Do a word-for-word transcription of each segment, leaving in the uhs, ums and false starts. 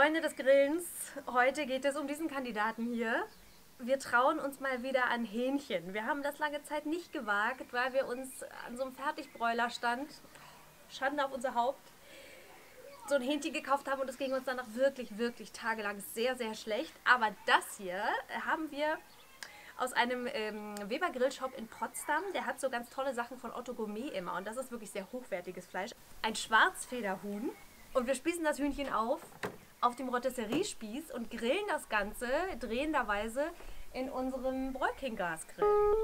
Freunde des Grillens, heute geht es um diesen Kandidaten hier. Wir trauen uns mal wieder an Hähnchen. Wir haben das lange Zeit nicht gewagt, weil wir uns an so einem Fertigbräulerstand, Schande auf unser Haupt, so ein Hähnchen gekauft haben und es ging uns danach wirklich, wirklich tagelang sehr, sehr schlecht. Aber das hier haben wir aus einem ähm, Weber Grillshop in Potsdam. Der hat so ganz tolle Sachen von Otto Gourmet immer und das ist wirklich sehr hochwertiges Fleisch. Ein Schwarzfederhuhn und wir spießen das Hühnchen auf auf dem Rotisseriespieß und grillen das Ganze drehenderweise in unserem Brötchengasgrill.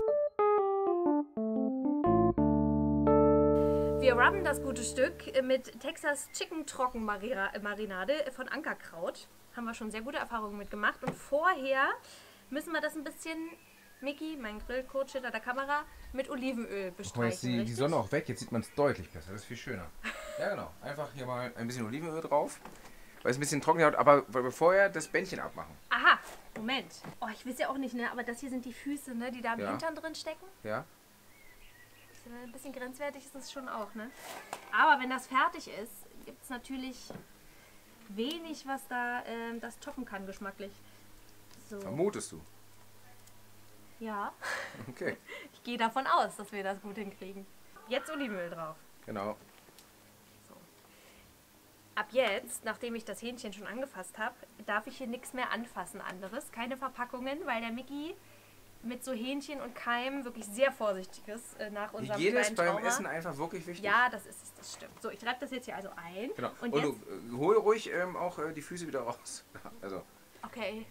Wir rubben das gute Stück mit Texas Chicken Trockenmarinade von Ankerkraut. Haben wir schon sehr gute Erfahrungen mit gemacht. Und vorher müssen wir das ein bisschen, Micky, mein Grillcoach hinter der Kamera, mit Olivenöl bestreichen. Jetzt ist die, die Sonne auch weg, jetzt sieht man es deutlich besser. Das ist viel schöner. Ja genau, einfach hier mal ein bisschen Olivenöl drauf. Weil es ein bisschen trocken hat, aber weil wir vorher das Bändchen abmachen. Aha, Moment. Oh, ich weiß ja auch nicht, ne? Aber das hier sind die Füße, ne? Die da im Ja. Hintern drin stecken. Ja. Ein bisschen grenzwertig ist das schon auch, ne? Aber wenn das fertig ist, gibt es natürlich wenig, was da ähm, das toppen kann, geschmacklich. So. Vermutest du? Ja. Okay. Ich gehe davon aus, dass wir das gut hinkriegen. Jetzt Olivenöl drauf. Genau. Ab jetzt, nachdem ich das Hähnchen schon angefasst habe, darf ich hier nichts mehr anfassen anderes. Keine Verpackungen, weil der Micky mit so Hähnchen und Keimen wirklich sehr vorsichtig ist äh, nach unserem Hygiene ist kleinen beim Trauma. Essen einfach wirklich wichtig. Ja, das ist es, das stimmt. So, ich reibe das jetzt hier also ein. Genau. Und, Und, jetzt, du äh, hol ruhig ähm, auch äh, die Füße wieder raus. Also. okay.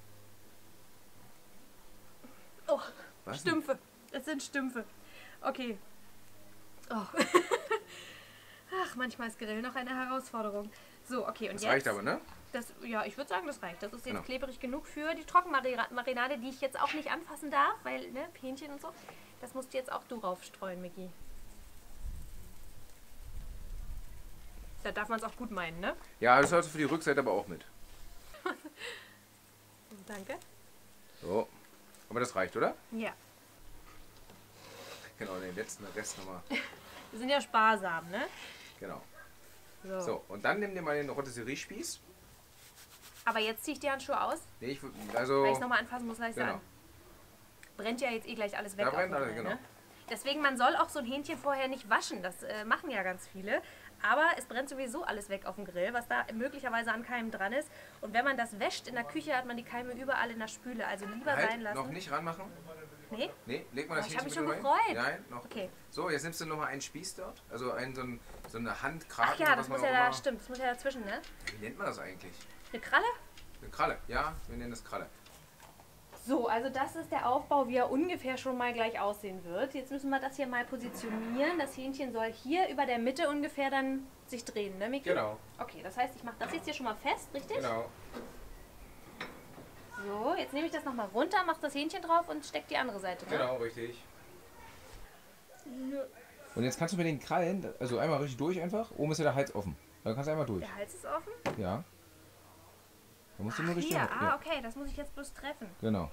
Oh, Was Stümpfe. Es sind Stümpfe. Okay. Oh. Ach, manchmal ist Grillen noch eine Herausforderung. So, okay, und Das jetzt... reicht aber, ne? Das, ja, ich würde sagen, das reicht. Das ist jetzt Genau. klebrig genug für die Trockenmarinade, die ich jetzt auch nicht anfassen darf, weil, ne, Hähnchen und so. Das musst jetzt auch du raufstreuen, Micky. Da darf man es auch gut meinen, ne? Ja, das hast du für die Rückseite aber auch mit. Danke. So. Aber das reicht, oder? Ja. Genau, den letzten Rest nochmal. Wir sind ja sparsam, ne? Genau. So. So, und dann nimm dir mal den Rotisseriespieß. Aber jetzt ziehe ich die Handschuhe aus, Nee, ich, also, weil ich es nochmal anfassen muss, gleich genau. sagen. Brennt ja jetzt eh gleich alles weg. Da auf brennt dem alles, Grill, genau. ne? Deswegen, man soll auch so ein Hähnchen vorher nicht waschen. Das äh, machen ja ganz viele. Aber es brennt sowieso alles weg auf dem Grill, was da möglicherweise an Keimen dran ist. Und wenn man das wäscht in der Küche, hat man die Keime überall in der Spüle. Also lieber halt, sein lassen. noch nicht ranmachen. Nee? Nee, leg mal das Oh, ich hab Hähnchen mich bitte schon rein. gefreut. Nein, noch. Okay. So, jetzt nimmst du nochmal einen Spieß dort. Also einen, so, ein, so eine Handkragen. Ach ja, das was man muss ja auch da, immer- stimmt, das muss ja dazwischen, ne? Wie nennt man das eigentlich? Eine Kralle? Eine Kralle. Ja, wir nennen das Kralle. So, also das ist der Aufbau, wie er ungefähr schon mal gleich aussehen wird. Jetzt müssen wir das hier mal positionieren. Das Hähnchen soll hier über der Mitte ungefähr dann sich drehen, ne, Micky? Genau. Okay, das heißt, ich mache das jetzt hier schon mal fest, richtig? Genau. So, jetzt nehme ich das nochmal runter, mache das Hähnchen drauf und stecke die andere Seite, ne? Genau, richtig. Und jetzt kannst du mit den Krallen, also einmal richtig durch einfach. Oben ist ja der Hals offen. Da kannst du einmal durch. Der Hals ist offen? Ja. Da musst du nur richtig. Hier, ah, okay, das muss ich jetzt bloß treffen. Genau.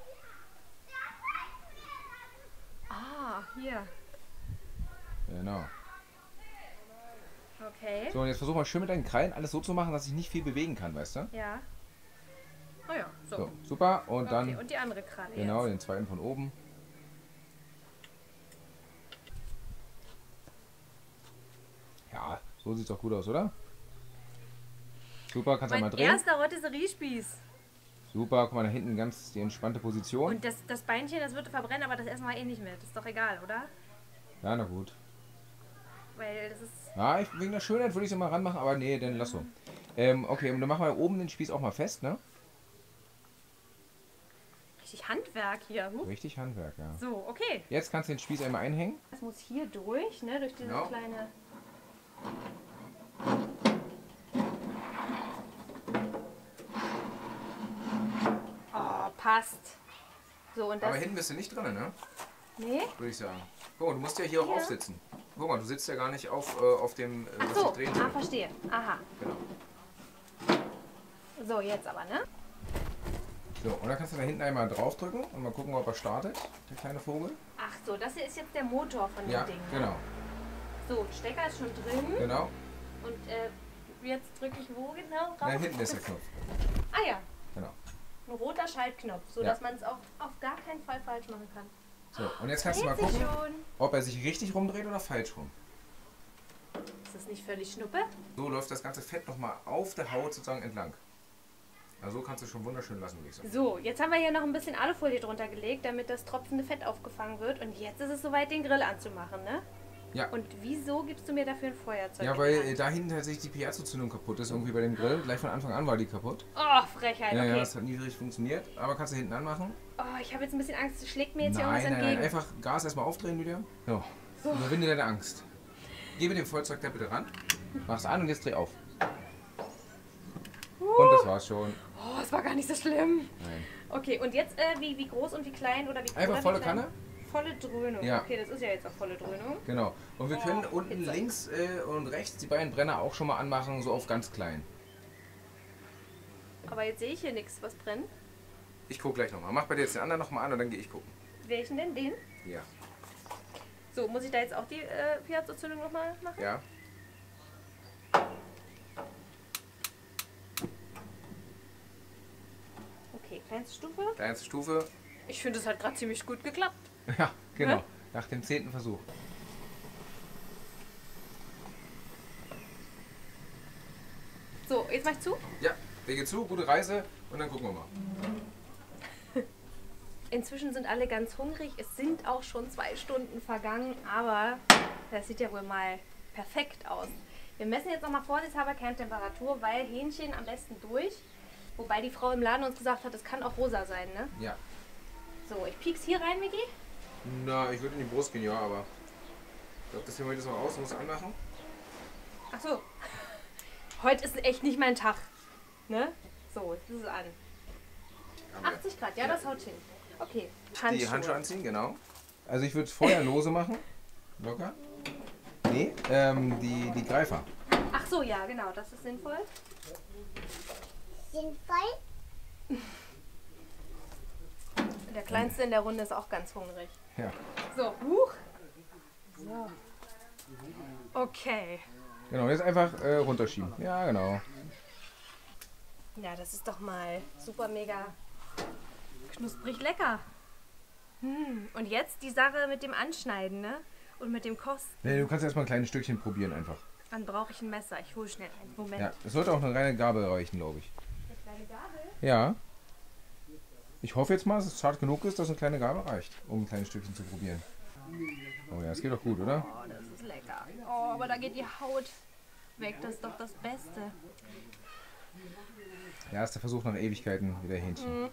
Ah, hier. Genau. Okay. So, und jetzt versuch mal schön mit deinen Krallen alles so zu machen, dass ich nicht viel bewegen kann, weißt du? Ja. Oh ja, so. So, super. Und Okay, dann, und die andere Kralle genau, jetzt. den zweiten von oben. Ja, so sieht's doch gut aus, oder? Super, kannst du Mein mal drehen. erster Rotisseriespieß. Super, guck mal da hinten ganz die entspannte Position. Und das, das Beinchen, das wird verbrennen, aber das essen wir eh nicht mit. Das ist doch egal, oder? Ja, na gut. Weil das ist... Ja, ich, wegen der Schönheit würde ich es mal ranmachen, aber nee, dann lass so. Ähm, okay, und dann machen wir oben den Spieß auch mal fest, ne? Richtig Handwerk hier. Huh. Richtig Handwerk, ja. So, okay. Jetzt kannst du den Spieß einmal einhängen. Das muss hier durch, ne? Durch diese Genau. kleine... Oh, passt. So, und das... Aber hinten bist du nicht drin, ne? Nee? Würde ich sagen. Guck mal, du musst ja hier auch Hier? aufsitzen. Guck mal, du sitzt ja gar nicht auf, äh, auf dem, äh, Ach was so, ich drehen ah, soll. verstehe. Aha. Genau. So, jetzt aber, ne? So, und dann kannst du da hinten einmal draufdrücken und mal gucken, ob er startet, der kleine Vogel. Ach so, das hier ist jetzt der Motor von Ja, dem Ding. Ne? genau. So, Stecker ist schon drin. Genau. Und äh, jetzt drücke ich wo genau drauf? Na, hinten ist der Knopf. Ah ja. Genau. Ein roter Schaltknopf, sodass ja. man es auch auf gar keinen Fall falsch machen kann. So, und jetzt kannst du mal gucken, ob er sich richtig rumdreht oder falsch rum. Ist das nicht völlig schnuppe? So läuft das ganze Fett nochmal auf der Haut sozusagen entlang. Also so kannst du schon wunderschön lassen, wie ich sage. So, jetzt haben wir hier noch ein bisschen Alufolie drunter gelegt, damit das tropfende Fett aufgefangen wird. Und jetzt ist es soweit, den Grill anzumachen, ne? Ja. Und wieso gibst du mir dafür ein Feuerzeug? Ja, weil äh, da hinten tatsächlich die Piezo-Zündung kaputt ist, irgendwie bei dem Grill. Gleich von Anfang an war die kaputt. Oh, Frechheit, ja, okay. Ja, das hat nie richtig funktioniert, aber kannst du hinten anmachen. Oh, ich habe jetzt ein bisschen Angst. Schlägt mir jetzt nein, hier irgendwas nein, entgegen? Nein, einfach Gas erstmal aufdrehen wieder. So, so. Überwinde deine Angst. Geh mit dem Feuerzeug da bitte ran. Mach's an und jetzt dreh auf. Uh. Und das war's schon. Oh, es war gar nicht so schlimm. Nein. Okay, und jetzt äh, wie, wie groß und wie klein oder wie Einfach oder volle wie klein? Kanne. Volle Dröhnung. Ja. Okay, das ist ja jetzt auch volle Dröhnung. Genau. Und wir können oh, unten Pizza. links äh, und rechts die beiden Brenner auch schon mal anmachen, so auf ganz klein. Aber jetzt sehe ich hier nichts, was brennt. Ich gucke gleich nochmal. Mach bei dir jetzt den anderen nochmal an und dann gehe ich gucken. Welchen denn? Den? Ja. So, muss ich da jetzt auch die äh, Piezo-Zündung nochmal machen? Ja. Okay, kleinste Stufe. Kleinste Stufe. Ich finde, es hat gerade ziemlich gut geklappt. Ja, genau. Ne? Nach dem zehnten Versuch. So, jetzt mach ich zu. Ja, der geht zu, gute Reise und dann gucken wir mal. Inzwischen sind alle ganz hungrig. Es sind auch schon zwei Stunden vergangen, aber das sieht ja wohl mal perfekt aus. Wir messen jetzt nochmal vorsichtshalber Kerntemperatur, weil Hähnchen am besten durch. Wobei die Frau im Laden uns gesagt hat, es kann auch rosa sein, ne? Ja. So, ich piek's hier rein, Miki. Na, ich würde in die Brust gehen, ja, aber ich glaube, das hier heute noch aus, muss anmachen. Ach so. Heute ist echt nicht mein Tag. Ne? So, jetzt ist es an. achtzig Grad, ja, das haut hin. Okay, Handschuhe. Die Handschuhe anziehen, genau. Also ich würde es vorher lose machen. Locker. Nee, ähm, die, die Greifer. Ach so, ja, genau, das ist sinnvoll. Sinnvoll? Der Kleinste in der Runde ist auch ganz hungrig. Ja. So, huch. So. Okay. Genau, jetzt einfach äh, runterschieben. Ja, genau. Ja, das ist doch mal super mega knusprig lecker. Hm. Und jetzt die Sache mit dem Anschneiden, ne? Und mit dem Kosten. Nee, du kannst erstmal ein kleines Stückchen probieren einfach. Dann brauche ich ein Messer. Ich hole schnell eins. Moment. Ja, es sollte auch eine reine Gabel reichen, glaube ich. Eine kleine Gabel? Ja. Ich hoffe jetzt mal, dass es zart genug ist, dass eine kleine Gabel reicht, um ein kleines Stückchen zu probieren. Oh ja, es geht doch gut, oder? Oh, das ist lecker. Oh, aber da geht die Haut weg. Das ist doch das Beste. Ja, ist der Versuch nach Ewigkeiten wieder Hähnchen.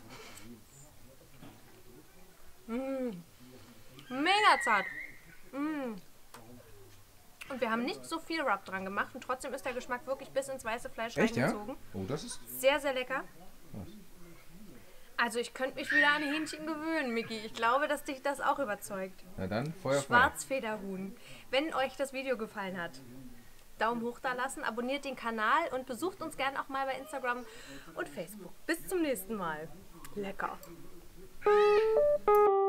Mm. Mm. Mega zart. Mm. Und wir haben nicht so viel Rub dran gemacht und trotzdem ist der Geschmack wirklich bis ins weiße Fleisch Echt, ja? reingezogen. Oh, das ist... Sehr, sehr lecker. Was? Also ich könnte mich wieder an Hähnchen gewöhnen, Miki. Ich glaube, dass dich das auch überzeugt. Na dann, Feuer frei. Schwarzfederhuhn. Wenn euch das Video gefallen hat, Daumen hoch da lassen, abonniert den Kanal und besucht uns gerne auch mal bei Instagram und Facebook. Bis zum nächsten Mal. Lecker.